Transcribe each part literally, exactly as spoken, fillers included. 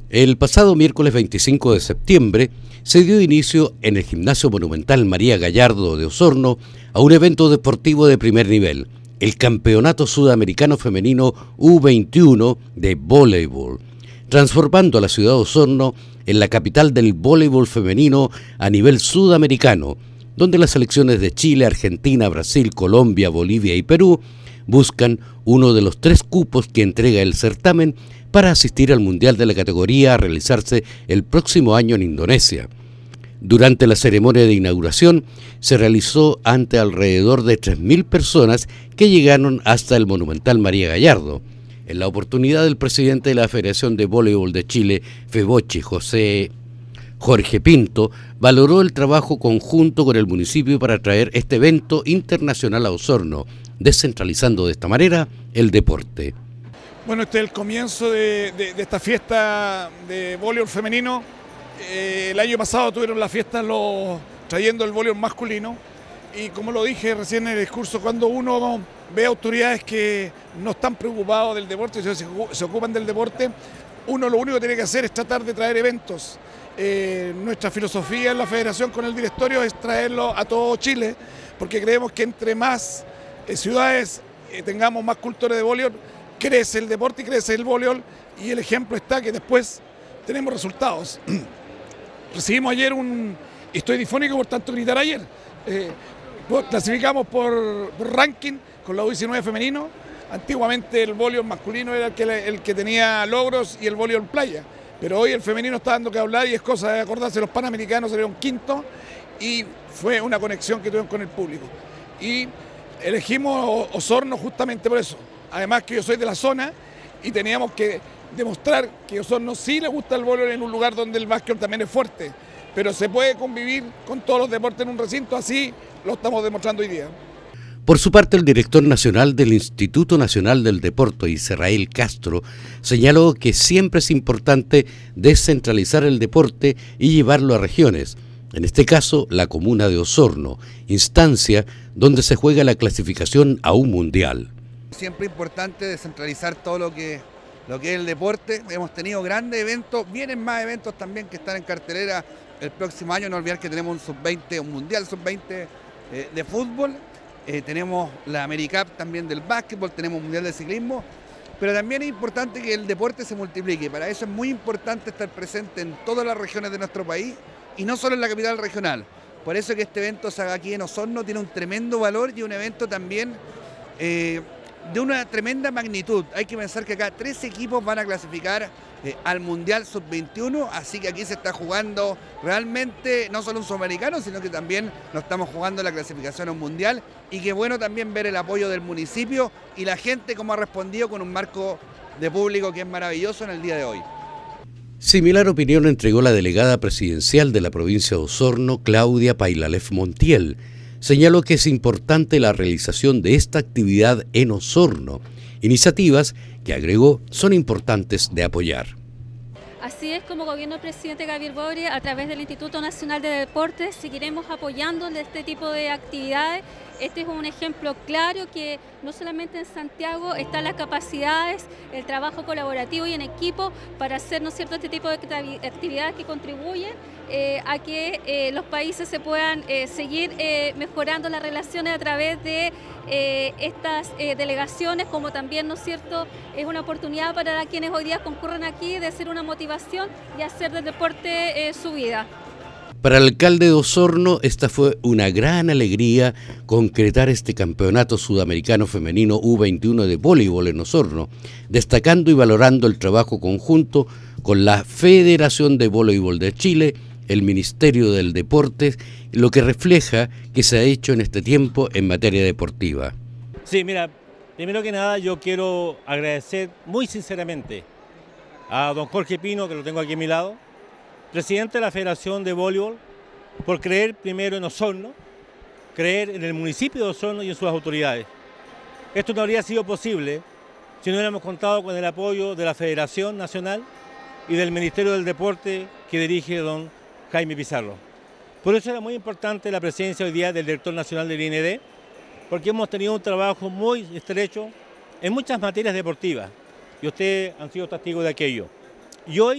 El pasado miércoles veinticinco de septiembre se dio inicio en el Gimnasio Monumental María Gallardo de Osorno a un evento deportivo de primer nivel, el Campeonato Sudamericano Femenino U veintiuno de voleibol, transformando a la ciudad de Osorno en la capital del voleibol femenino a nivel sudamericano, donde las selecciones de Chile, Argentina, Brasil, Colombia, Bolivia y Perú buscan uno de los tres cupos que entrega el certamen para asistir al Mundial de la categoría a realizarse el próximo año en Indonesia. Durante la ceremonia de inauguración se realizó ante alrededor de tres mil personas que llegaron hasta el Monumental María Gallardo. En la oportunidad, el presidente de la Federación de Voleibol de Chile, FEVOCHI, José Jorge Pinto, valoró el trabajo conjunto con el municipio para traer este evento internacional a Osorno, descentralizando de esta manera el deporte. Bueno, este es el comienzo de, de, de esta fiesta de voleibol femenino. Eh, el año pasado tuvieron la fiesta los, trayendo el voleibol masculino y como lo dije recién en el discurso, cuando uno ve autoridades que no están preocupados del deporte, se, se ocupan del deporte, uno lo único que tiene que hacer es tratar de traer eventos. Eh, nuestra filosofía en la federación con el directorio es traerlo a todo Chile, porque creemos que entre más eh, ciudades eh, tengamos más cultores de voleibol, crece el deporte y crece el voleibol, y el ejemplo está que después tenemos resultados. Recibimos ayer un... Estoy difónico por tanto gritar ayer. Eh, clasificamos por, por ranking con la U diecinueve femenino. Antiguamente el voleibol masculino era el que, el que tenía logros y el voleibol playa. Pero hoy el femenino está dando que hablar y es cosa de acordarse, los panamericanos salieron quinto y fue una conexión que tuvieron con el público. Y elegimos Osorno justamente por eso. Además que yo soy de la zona y teníamos que demostrar que a Osorno sí le gusta el voleibol en un lugar donde el básquet también es fuerte, pero se puede convivir con todos los deportes en un recinto, así lo estamos demostrando hoy día. Por su parte, el director nacional del Instituto Nacional del Deporte, Israel Castro, señaló que siempre es importante descentralizar el deporte y llevarlo a regiones, en este caso la comuna de Osorno, instancia donde se juega la clasificación a un mundial. Siempre importante descentralizar todo lo que, lo que es el deporte. Hemos tenido grandes eventos, vienen más eventos también que están en cartelera el próximo año. No olvidar que tenemos un sub veinte, un mundial sub veinte eh, de fútbol, eh, tenemos la AmeriCup también del básquetbol, tenemos un mundial de ciclismo, pero también es importante que el deporte se multiplique. Para eso es muy importante estar presente en todas las regiones de nuestro país y no solo en la capital regional. Por eso que este evento se haga aquí en Osorno tiene un tremendo valor y un evento también eh, de una tremenda magnitud. Hay que pensar que acá tres equipos van a clasificar eh, al Mundial sub veintiuno, así que aquí se está jugando realmente no solo un sudamericano, sino que también nos estamos jugando la clasificación a un Mundial, y qué bueno también ver el apoyo del municipio y la gente cómo ha respondido con un marco de público que es maravilloso en el día de hoy. Similar opinión entregó la delegada presidencial de la provincia de Osorno, Claudia Pailalef Montiel. Señaló que es importante la realización de esta actividad en Osorno, iniciativas que agregó son importantes de apoyar. Así es como gobierno del presidente Gabriel Boric, a través del Instituto Nacional de Deportes, seguiremos apoyando este tipo de actividades. Este es un ejemplo claro que no solamente en Santiago están las capacidades, el trabajo colaborativo y en equipo para hacer, ¿no es cierto?, este tipo de actividades que contribuyen eh, a que eh, los países se puedan eh, seguir eh, mejorando las relaciones a través de eh, estas eh, delegaciones, como también, ¿no es cierto?, es una oportunidad para quienes hoy día concurren aquí de hacer una motivación y hacer del deporte eh, su vida. Para el alcalde de Osorno, esta fue una gran alegría concretar este campeonato sudamericano femenino U veintiuno de voleibol en Osorno, destacando y valorando el trabajo conjunto con la Federación de Voleibol de Chile, el Ministerio del Deporte, lo que refleja que se ha hecho en este tiempo en materia deportiva. Sí, mira, primero que nada yo quiero agradecer muy sinceramente a don Jorge Pino, que lo tengo aquí a mi lado, presidente de la Federación de Voleibol, por creer primero en Osorno, creer en el municipio de Osorno y en sus autoridades. Esto no habría sido posible si no hubiéramos contado con el apoyo de la Federación Nacional y del Ministerio del Deporte que dirige don Jaime Pizarro. Por eso era muy importante la presencia hoy día del director nacional del I N D, porque hemos tenido un trabajo muy estrecho en muchas materias deportivas y ustedes han sido testigos de aquello. Y hoy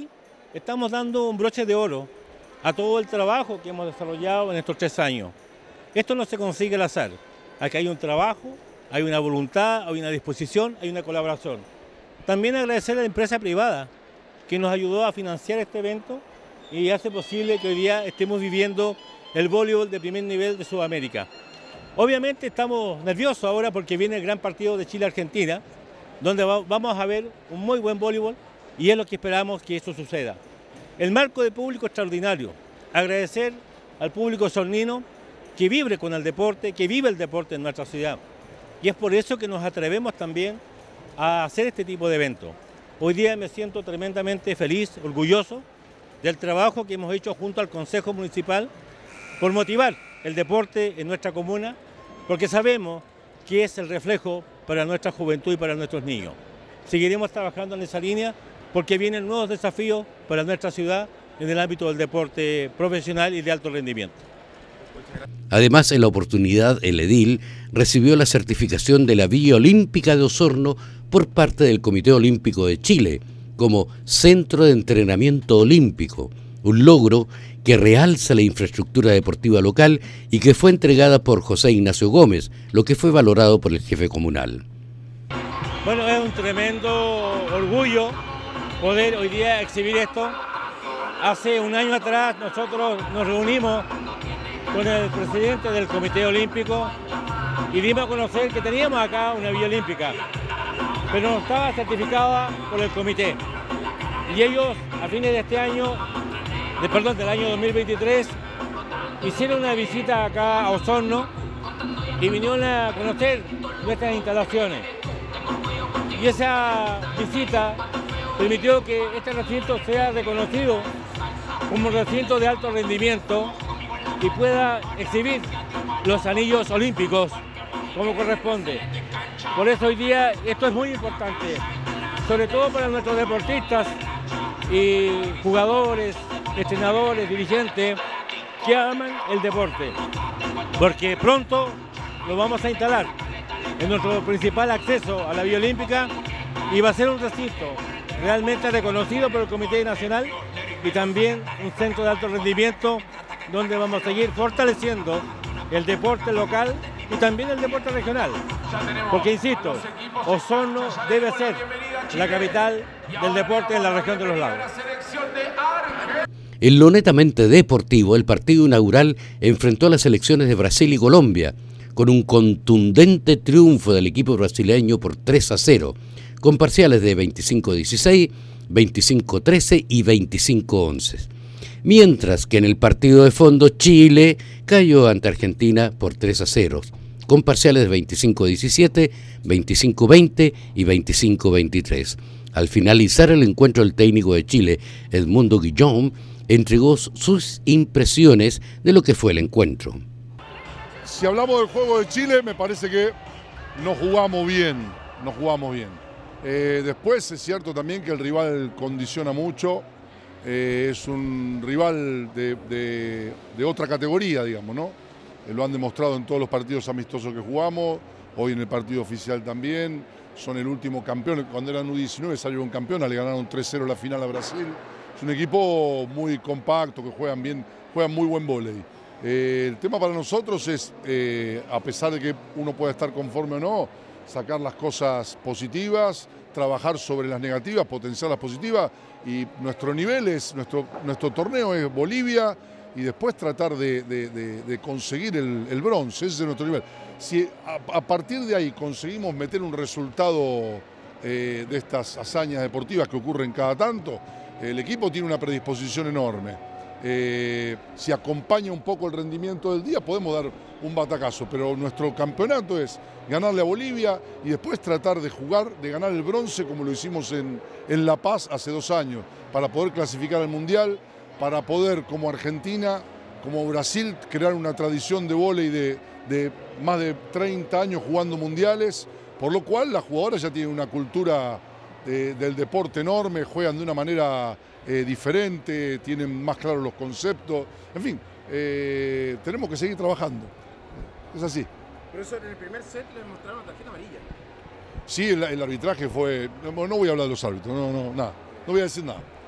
estamos dando un broche de oro a todo el trabajo que hemos desarrollado en estos tres años. Esto no se consigue al azar. Aquí hay un trabajo, hay una voluntad, hay una disposición, hay una colaboración. También agradecer a la empresa privada que nos ayudó a financiar este evento y hace posible que hoy día estemos viviendo el voleibol de primer nivel de Sudamérica. Obviamente estamos nerviosos ahora porque viene el gran partido de Chile-Argentina, donde va, vamos a ver un muy buen voleibol y es lo que esperamos que eso suceda. El marco de público extraordinario. Agradecer al público osornino que vibre con el deporte, que vive el deporte en nuestra ciudad. Y es por eso que nos atrevemos también a hacer este tipo de eventos. Hoy día me siento tremendamente feliz, orgulloso del trabajo que hemos hecho junto al Consejo Municipal por motivar el deporte en nuestra comuna, porque sabemos que es el reflejo para nuestra juventud y para nuestros niños. Seguiremos trabajando en esa línea porque vienen nuevos desafíos para nuestra ciudad en el ámbito del deporte profesional y de alto rendimiento. Además, en la oportunidad, el edil recibió la certificación de la Villa Olímpica de Osorno por parte del Comité Olímpico de Chile como Centro de Entrenamiento Olímpico, un logro que realza la infraestructura deportiva local y que fue entregada por José Ignacio Gómez, lo que fue valorado por el jefe comunal. Bueno, es un tremendo orgullo poder hoy día exhibir esto. Hace un año atrás nosotros nos reunimos con el presidente del Comité Olímpico y dimos a conocer que teníamos acá una Villa Olímpica, pero no estaba certificada por el comité. Y ellos, a fines de este año, de, perdón, del año dos mil veintitrés, hicieron una visita acá a Osorno y vinieron a conocer nuestras instalaciones. Y esa visita permitió que este recinto sea reconocido como un recinto de alto rendimiento y pueda exhibir los anillos olímpicos como corresponde. Por eso hoy día esto es muy importante, sobre todo para nuestros deportistas y jugadores, entrenadores, dirigentes que aman el deporte, porque pronto lo vamos a instalar en nuestro principal acceso a la Villa Olímpica y va a ser un recinto realmente reconocido por el Comité Nacional y también un centro de alto rendimiento donde vamos a seguir fortaleciendo el deporte local y también el deporte regional. Porque, insisto, Osorno debe ser la capital del deporte en la región de los lagos. En lo netamente deportivo, el partido inaugural enfrentó a las selecciones de Brasil y Colombia, con un contundente triunfo del equipo brasileño por tres a cero, con parciales de veinticinco a dieciséis, veinticinco a trece y veinticinco a once. Mientras que en el partido de fondo Chile cayó ante Argentina por tres a cero, con parciales de veinticinco a diecisiete, veinticinco a veinte y veinticinco a veintitrés. Al finalizar el encuentro, el técnico de Chile, Edmundo Guillón, entregó sus impresiones de lo que fue el encuentro. Si hablamos del juego de Chile, me parece que no jugamos bien, no jugamos bien. Eh, después es cierto también que el rival condiciona mucho, eh, es un rival de, de, de otra categoría, digamos, ¿no? Eh, lo han demostrado en todos los partidos amistosos que jugamos, hoy en el partido oficial también, son el último campeón, cuando eran U diecinueve salieron campeones, le ganaron tres cero la final a Brasil. Es un equipo muy compacto, que juegan bien, juegan muy buen vóley. Eh, el tema para nosotros es, eh, a pesar de que uno pueda estar conforme o no, sacar las cosas positivas, trabajar sobre las negativas, potenciar las positivas, y nuestro nivel es, nuestro, nuestro torneo es Bolivia, y después tratar de, de, de, de conseguir el, el bronce, ese es nuestro nivel. Si a, a partir de ahí conseguimos meter un resultado eh, de estas hazañas deportivas que ocurren cada tanto, el equipo tiene una predisposición enorme. Eh, si acompaña un poco el rendimiento del día, podemos dar un batacazo, pero nuestro campeonato es ganarle a Bolivia y después tratar de jugar, de ganar el bronce como lo hicimos en, en La Paz hace dos años, para poder clasificar al Mundial, para poder, como Argentina, como Brasil, crear una tradición de vóley de, de más de treinta años jugando mundiales, por lo cual las jugadoras ya tienen una cultura de, del deporte enorme, juegan de una manera eh, diferente, tienen más claros los conceptos, en fin, eh, tenemos que seguir trabajando, es así. Pero eso en el primer set les mostraron tarjeta amarilla. Sí, el, el arbitraje fue, no, no voy a hablar de los árbitros, no, no, nada, no voy a decir nada.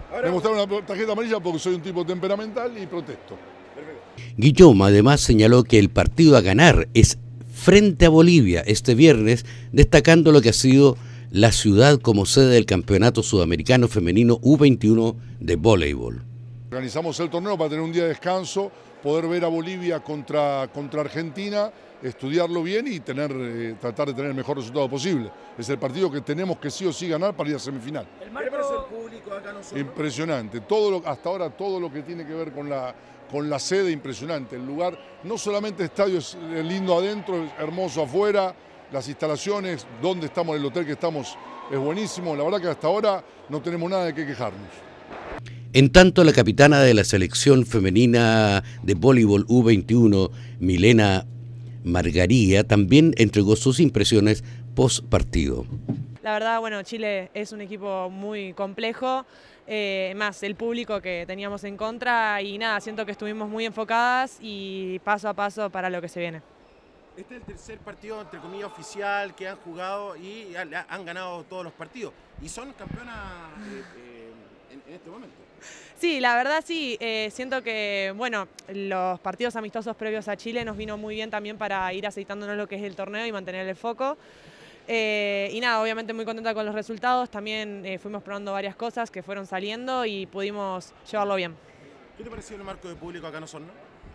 Me mostraron una tarjeta amarilla porque soy un tipo temperamental y protesto. Guillaume además señaló que el partido a ganar es frente a Bolivia este viernes, destacando lo que ha sido la ciudad como sede del Campeonato Sudamericano Femenino U veintiuno de voleibol. Organizamos el torneo para tener un día de descanso, poder ver a Bolivia contra, contra Argentina, estudiarlo bien y tener, eh, tratar de tener el mejor resultado posible. Es el partido que tenemos que sí o sí ganar para ir a semifinal. El marco del público acá no solo. Impresionante. Todo lo, hasta ahora todo lo que tiene que ver con la, con la sede, impresionante. El lugar, no solamente el estadio es lindo adentro, es hermoso afuera, las instalaciones, donde estamos, en el hotel que estamos, es buenísimo. La verdad que hasta ahora no tenemos nada de qué quejarnos. En tanto, la capitana de la selección femenina de voleibol U veintiuno, Milena Margaría, también entregó sus impresiones post partido. La verdad, bueno, Chile es un equipo muy complejo, eh, más el público que teníamos en contra y nada, siento que estuvimos muy enfocadas y paso a paso para lo que se viene. Este es el tercer partido, entre comillas, oficial que han jugado y han ganado todos los partidos. Y son campeonas eh, eh, en, en este momento. Sí, la verdad sí, eh, siento que bueno, los partidos amistosos previos a Chile nos vino muy bien también para ir aceitándonos lo que es el torneo y mantener el foco. Eh, y nada, obviamente muy contenta con los resultados, también eh, fuimos probando varias cosas que fueron saliendo y pudimos llevarlo bien. ¿Qué te pareció el marco de público acá en Osorno?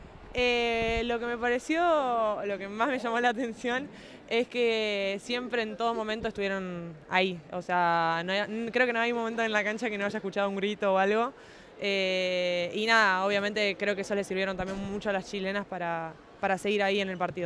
Eh, lo que me pareció, lo que más me llamó la atención es que siempre en todo momento estuvieron ahí, o sea, no hay, creo que no hay un momento en la cancha que no haya escuchado un grito o algo. Eh, y nada, obviamente creo que eso les sirvieron también mucho a las chilenas para, para seguir ahí en el partido.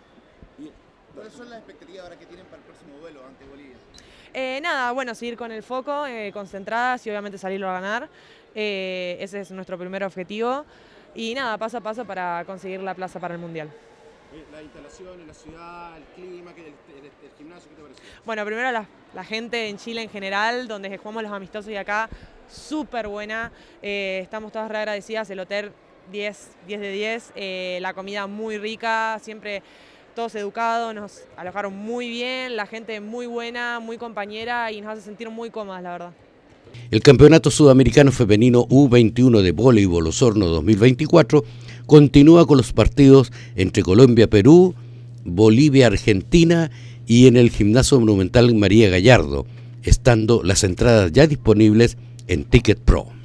¿Cuáles son las expectativas ahora que tienen para el próximo duelo ante Bolivia? Eh, nada, bueno, seguir con el foco, eh, concentradas y obviamente salirlo a ganar. Eh, ese es nuestro primer objetivo. Y nada, paso a paso para conseguir la plaza para el Mundial. La instalación, la ciudad, el clima, el, el, el gimnasio, ¿qué te parece? Bueno, primero la, la gente en Chile en general, donde jugamos los amistosos y acá, súper buena. Eh, estamos todas re agradecidas, el hotel diez, diez de diez, eh, la comida muy rica, siempre todos educados, nos alojaron muy bien, la gente muy buena, muy compañera y nos hace sentir muy cómodas, la verdad. El Campeonato Sudamericano Femenino U veintiuno de Voleibol Osorno dos mil veinticuatro continúa con los partidos entre Colombia-Perú, Bolivia-Argentina y en el Gimnasio Monumental María Gallardo, estando las entradas ya disponibles en Ticket Pro.